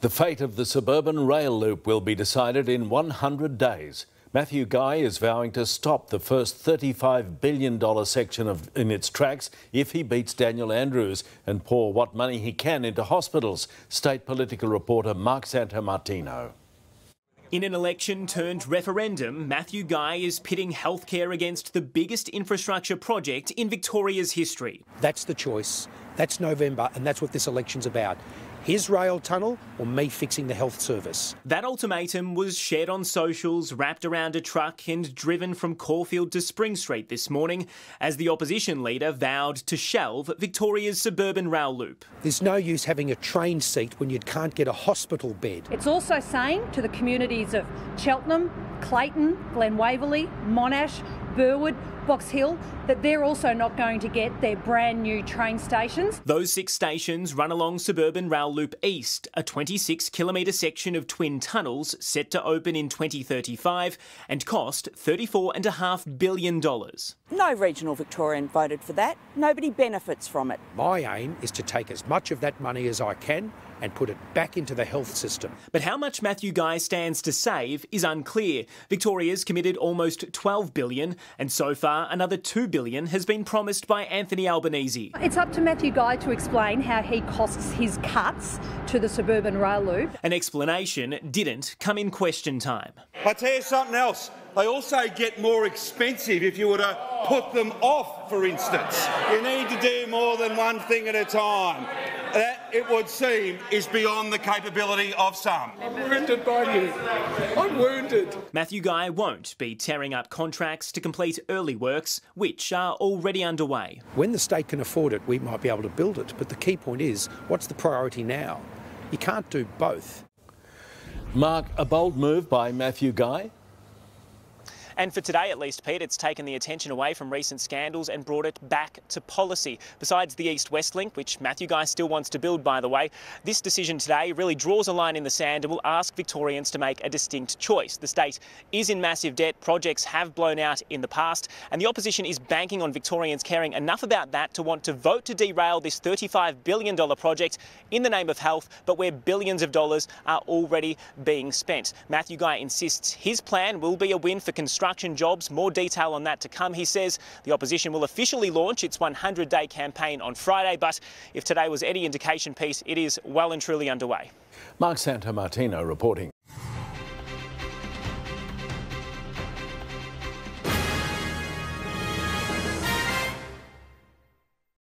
The fate of the suburban rail loop will be decided in 100 days. Matthew Guy is vowing to stop the first $35 billion section in its tracks if he beats Daniel Andrews and pour what money he can into hospitals. State political reporter Mark Santomartino. In an election turned referendum, Matthew Guy is pitting healthcare against the biggest infrastructure project in Victoria's history. That's the choice. That's November, and that's what this election's about. His rail tunnel or me fixing the health service. That ultimatum was shared on socials, wrapped around a truck and driven from Caulfield to Spring Street this morning as the opposition leader vowed to shelve Victoria's suburban rail loop. There's no use having a train seat when you can't get a hospital bed. It's also saying to the communities of Cheltenham, Clayton, Glen Waverley, Monash, Burwood, Box Hill, that they're also not going to get their brand new train stations. Those 6 stations run along Suburban Rail Loop East, a 26-kilometre section of twin tunnels set to open in 2035 and cost $34.5 billion. No regional Victorian voted for that. Nobody benefits from it. My aim is to take as much of that money as I can and put it back into the health system. But how much Matthew Guy stands to save is unclear. Victoria's committed almost $12 billion, and so far another $2 billion has been promised by Anthony Albanese. It's up to Matthew Guy to explain how he costs his cuts to the suburban rail loop. An explanation didn't come in question time. I tell you something else. They also get more expensive if you were to put them off, for instance. You need to do more than one thing at a time. That, it would seem, is beyond the capability of some. I'm wounded by you. I'm wounded. Matthew Guy won't be tearing up contracts to complete early works, which are already underway. When the state can afford it, we might be able to build it. But the key point is, what's the priority now? You can't do both. Mark, a bold move by Matthew Guy? And for today, at least, Pete, it's taken the attention away from recent scandals and brought it back to policy. Besides the East-West link, which Matthew Guy still wants to build, by the way, this decision today really draws a line in the sand and will ask Victorians to make a distinct choice. The state is in massive debt, projects have blown out in the past, and the opposition is banking on Victorians caring enough about that to want to vote to derail this $35 billion project in the name of health, but where billions of dollars are already being spent. Matthew Guy insists his plan will be a win for construction jobs. More detail on that to come. He says the opposition will officially launch its 100-day campaign on Friday, but if today was any indication, Pete, it is well and truly underway. Mark Santomartino reporting.